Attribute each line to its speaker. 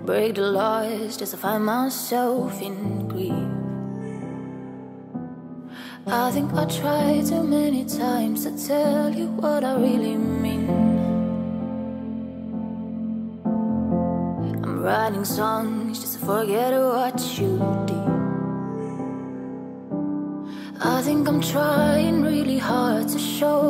Speaker 1: break the laws just to find myself in grief. I think I tried too many times to tell you what I really mean. I'm writing songs just to forget what you did. I think I'm trying really hard to show